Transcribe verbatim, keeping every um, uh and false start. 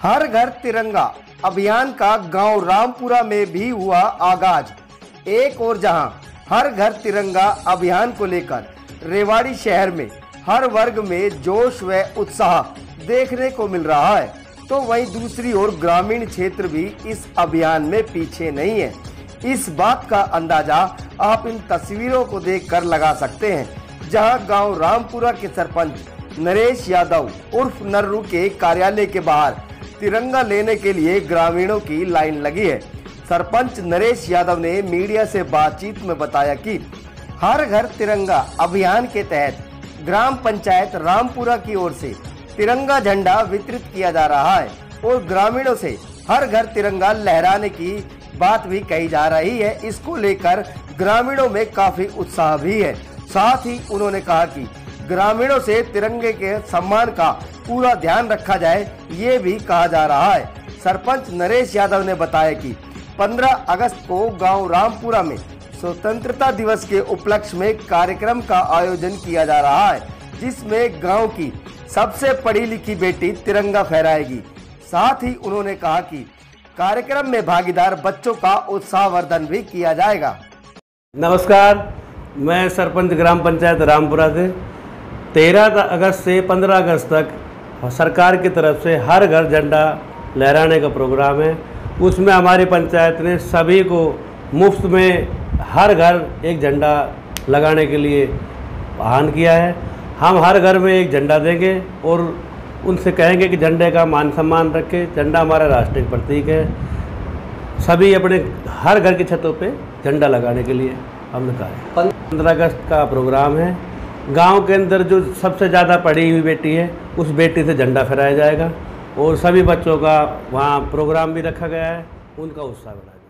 हर घर तिरंगा अभियान का गांव रामपुरा में भी हुआ आगाज। एक और जहां हर घर तिरंगा अभियान को लेकर रेवाड़ी शहर में हर वर्ग में जोश व उत्साह देखने को मिल रहा है, तो वहीं दूसरी ओर ग्रामीण क्षेत्र भी इस अभियान में पीछे नहीं है। इस बात का अंदाजा आप इन तस्वीरों को देखकर लगा सकते हैं, जहां गांव रामपुरा के सरपंच नरेश यादव उर्फ नर्रू के कार्यालय के बाहर तिरंगा लेने के लिए ग्रामीणों की लाइन लगी है। सरपंच नरेश यादव ने मीडिया से बातचीत में बताया कि हर घर तिरंगा अभियान के तहत ग्राम पंचायत रामपुरा की ओर से तिरंगा झंडा वितरित किया जा रहा है और ग्रामीणों से हर घर तिरंगा लहराने की बात भी कही जा रही है। इसको लेकर ग्रामीणों में काफी उत्साह भी है। साथ ही उन्होंने कहा कि ग्रामीणों से तिरंगे के सम्मान का पूरा ध्यान रखा जाए, ये भी कहा जा रहा है। सरपंच नरेश यादव ने बताया कि पंद्रह अगस्त को गांव रामपुरा में स्वतंत्रता दिवस के उपलक्ष्य में कार्यक्रम का आयोजन किया जा रहा है, जिसमें गांव की सबसे पढ़ी लिखी बेटी तिरंगा फहराएगी। साथ ही उन्होंने कहा कि कार्यक्रम में भागीदार बच्चों का उत्साहवर्धन भी किया जाएगा। नमस्कार, मैं सरपंच ग्राम पंचायत रामपुरा से तेरह अगस्त से पंद्रह अगस्त तक सरकार की तरफ से हर घर झंडा लहराने का प्रोग्राम है। उसमें हमारी पंचायत ने सभी को मुफ्त में हर घर एक झंडा लगाने के लिए आह्वान किया है। हम हर घर में एक झंडा देंगे और उनसे कहेंगे कि झंडे का मान सम्मान रखें। झंडा हमारा राष्ट्रीय प्रतीक है। सभी अपने हर घर की छतों पे झंडा लगाने के लिए हमने कहा है। पंद्रह अगस्त का प्रोग्राम है। गांव के अंदर जो सबसे ज़्यादा पढ़ी हुई बेटी है, उस बेटी से झंडा फहराया जाएगा और सभी बच्चों का वहाँ प्रोग्राम भी रखा गया है, उनका उत्साह बढ़ाया।